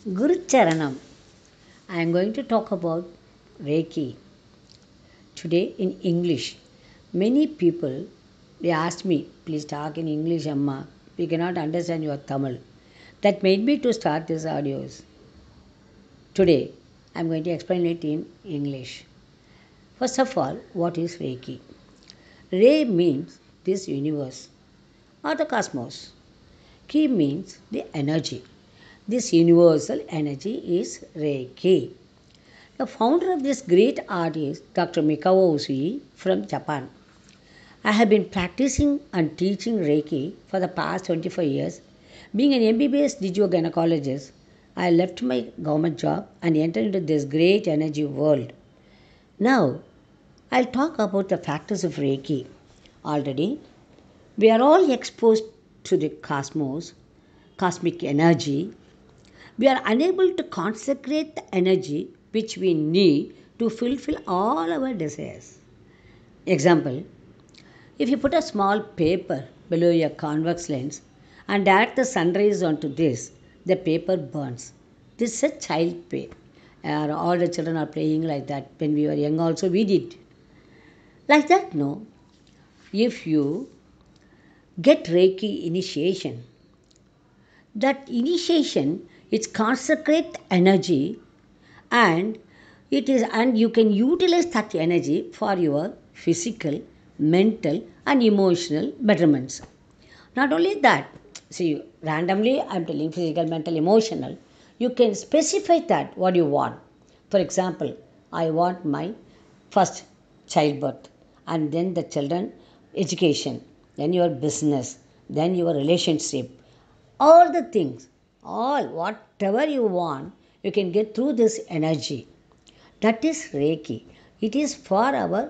Guru Charanam. I am going to talk about Reiki today in English. Many people they asked me, please talk in English, Amma. We cannot understand your Tamil. That made me to start these audios. Today, I am going to explain it in English. First of all, what is Reiki? Re means this universe or the cosmos. Ki means the energy. This universal energy is Reiki. The founder of this great art is Dr. Mikao Usui from Japan. I have been practicing and teaching Reiki for the past 25 years. Being an M.B.B.S. D.G.O gynecologist, I left my government job and entered into this great energy world. Now, I'll talk about the factors of Reiki. Already, we are all exposed to the cosmos, cosmic energy. We are unable to consecrate the energy which we need to fulfill all our desires. Example, if you put a small paper below your convex lens and direct the sun rays onto this, the paper burns. This is a child play. All the children are playing like that. When we were young also we did. Like that, no. If you get Reiki initiation, that initiation is consecrate energy and you can utilize that energy for your physical, mental and emotional betterments. Not only that, see, randomly I'm telling physical, mental, emotional, you can specify that what you want. For example, I want my first childbirth and then the children education, then your business, then your relationship, all the things, all whatever you want, you can get through this energy. That is Reiki. It is for our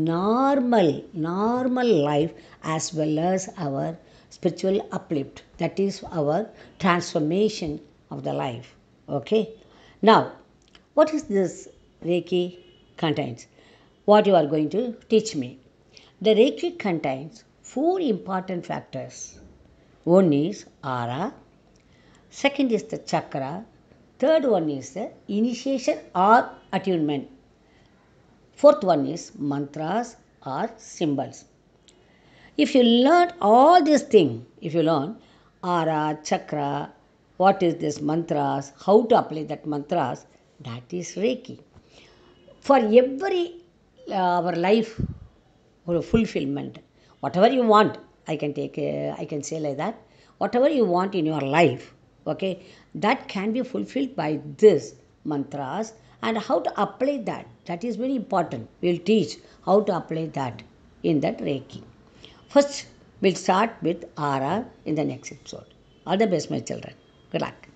normal life as well as our spiritual uplift. That is our transformation of the life. Okay. Now, what is this Reiki contains? What you are going to teach me? The Reiki contains 4 important factors. One is aura, second is the chakra, third one is the initiation or attunement, fourth one is mantras or symbols. If you learn all these things, if you learn aura, chakra, what is this mantras, how to apply that mantras, that is Reiki. For every our life fulfillment, whatever you want, I can say like that, whatever you want in your life, okay, that can be fulfilled by this mantras. And how to apply that, that is very important. We'll teach how to apply that in that Reiki. First, we'll start with aura in the next episode. All the best, my children. Good luck.